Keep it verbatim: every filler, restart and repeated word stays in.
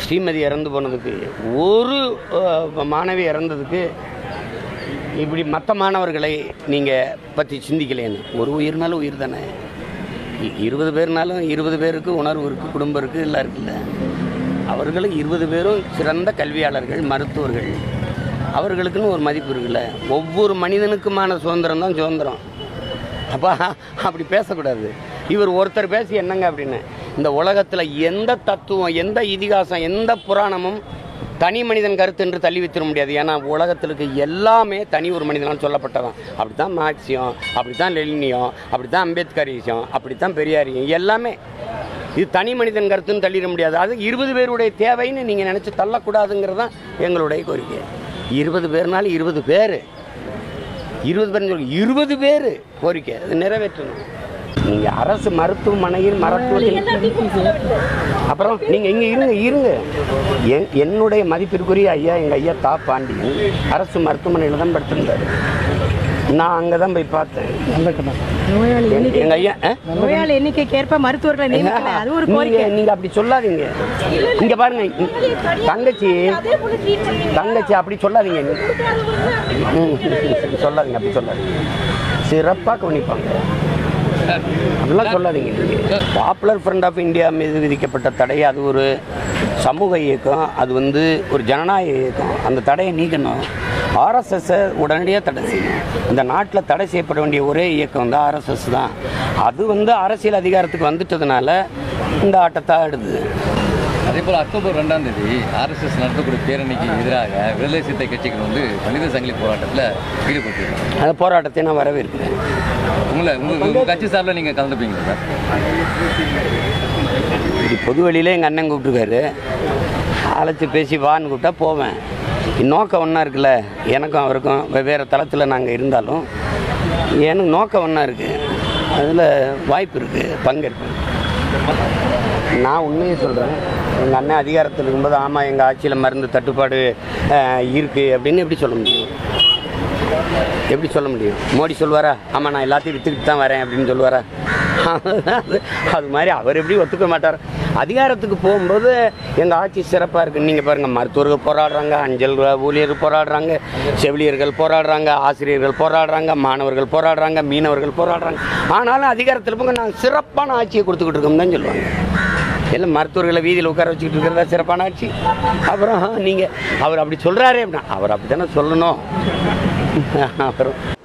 ஸ்ரீமதி இறந்து போனதுக்கு, ஒரு மாணவி இறந்ததுக்கு இப்படி மற்ற மாணவர்களை நீங்கள் பற்றி சிந்திக்கலேன்னு. ஒரு உயிர்னாலும் உயிர் தானே. இருபது பேர்னாலும் இருபது பேருக்கு உணர்வு இருக்குது, குடும்பம் இருக்குது, எல்லாம் இருக்குல்ல. அவர்களும் இருபது பேரும் சிறந்த கல்வியாளர்கள், மருத்துவர்கள். அவர்களுக்குன்னு ஒரு மதிப்பு இருக்குல்ல. ஒவ்வொரு மனிதனுக்குமான சுதந்திரம் தான் சுதந்திரம். அப்போ அப்படி பேசக்கூடாது. இவர் ஒருத்தர் பேசி என்னங்க அப்படின்னு, இந்த உலகத்தில் எந்த தத்துவம், எந்த இதிகாசம், எந்த புராணமும் தனி மனிதன் கருத்து என்று தள்ளி வைத்திட முடியாது. ஏன்னா உலகத்திற்கு எல்லாமே தனி ஒரு மனிதனால் சொல்லப்பட்டதான். அப்படி தான் மார்க்சியம், அப்படி தான் லெனினியம், அப்படி தான் அம்பேத்கரியம், அப்படி தான் பெரியாரியம், எல்லாமே இது தனி மனிதன் கருத்துன்னு தள்ளிட முடியாது. அது இருபது பேருடைய தேவைன்னு நீங்கள் நினச்சி தள்ளக்கூடாதுங்கிறது தான் எங்களுடைய கோரிக்கை. இருபது பேர்னாலும் இருபது பேர் இருபது பேர்னு சொல்லி இருபது பேர் கோரிக்கை அது நிறைவேற்றணும். நீங்கள் அரசு மருத்துவமனையில் மருத்துவத்தில் அப்புறம் நீங்கள் இங்கே இருங்க இருங்க என் என்னுடைய மதிப்பிற்குரிய ஐயா, எங்கள் ஐயா தா பாண்டியன் அரசு மருத்துவமனையில் தான் படுத்திருந்தார். நான் அங்கே தான் போய் பார்த்தேன். எங்கள் ஐயா நோயாளி எண்ணிக்கைக்கேற்ப மருத்துவர்களை நியமிக்கல, அது ஒரு கோரிக்கை. நீங்கள் அப்படி சொல்லாதீங்க. இங்கே பாருங்க, தங்கச்சி தங்கச்சி அப்படி சொல்லாதீங்க. சொல்லாதீங்க, அப்படி சொல்லாதீங்க. சிறப்பாக கவனிப்பாங்க, அப்படிலாம் சொல்லாதீங்க. நீங்கள் பாப்புலர் ஃப்ரண்ட் ஆஃப் இந்தியா மீது விதிக்கப்பட்ட தடை அது ஒரு சமூக இயக்கம், அது வந்து ஒரு ஜனநாயக இயக்கம். அந்த தடையை நீக்கணும். ஆர்எஸ்எஸ்ஸை உடனடியாக தடை செய்யணும். இந்த நாட்டில் தடை செய்யப்பட வேண்டிய ஒரே இயக்கம் வந்து ஆர்எஸ்எஸ் தான். அது வந்து அரசியல் அதிகாரத்துக்கு வந்துட்டதுனால இந்த ஆட்டத்தை ஆடுது. அதே போல் அக்டோபர் ரெண்டாம் தேதி ஆர்எஸ்எஸ் நடத்தக்கூடிய பேரணிக்கு எதிராக விடுதலை சிறுத்தை கட்சிகள் வந்து மனித சங்கிலி போராட்டத்தில் ஈடுபட்டிருக்காங்க. அந்த போராட்டத்தை நான் வரவேற்கிறேன். உங்களை உங்கள் உங்கள் கட்சி சார்பில் நீங்கள் கலந்துப்பீங்களா சார்? இது பொது வழியில் எங்கள் அண்ணன் கூப்பிட்டுருக்காரு, அழைச்சி பேசி வான்னு கூப்பிட்டா போவேன். நோக்கம் ஒன்றா இருக்குல்ல, எனக்கும் அவருக்கும் வெவ்வேறு தளத்தில் நாங்கள் இருந்தாலும் எனக்கு நோக்கம் ஒன்றா இருக்குது. அதில் வாய்ப்பு இருக்குது, பங்கேற்பேன். நான் உண்மையை சொல்கிறேன். எங்கள் அண்ணன் அதிகாரத்தில் இருக்கும்போது ஆமாம் எங்கள் ஆட்சியில் மருந்து தட்டுப்பாடு இருக்குது அப்படின்னு எப்படி சொல்ல முடியும்? எப்படி சொல்ல முடியும்? மோடி சொல்லுவாரா ஆமாம் நான் எல்லாத்தையும் விற்றுக்கிட்டு தான் வரேன் அப்படின்னு சொல்லுவாரா? அது மாதிரி அவர் எப்படி ஒத்துக்க மாட்டார். அதிகாரத்துக்கு போகும்போது எங்கள் ஆட்சி சிறப்பாக இருக்குது. நீங்கள் பாருங்கள், மருத்துவர்கள் போராடுறாங்க, அஞ்சல் ஊழியர்கள் போராடுறாங்க, செவிலியர்கள் போராடுறாங்க, ஆசிரியர்கள் போராடுறாங்க, மாணவர்கள் போராடுறாங்க, மீனவர்கள் போராடுறாங்க. ஆனாலும் அதிகாரத்தில் போங்க நாங்கள் சிறப்பான ஆட்சியை கொடுத்துக்கிட்டு இருக்கோம் தான் சொல்லுவாங்க. எல்லாம் மருத்துவர்களை வீதியில் உட்கார வச்சுக்கிட்டு இருக்கிறதா சிறப்பான ஆட்சி? அப்புறம் நீங்கள் அவர் அப்படி சொல்கிறாரே அப்படின்னா அவர் அப்படி தானே சொல்லணும். அப்புறம்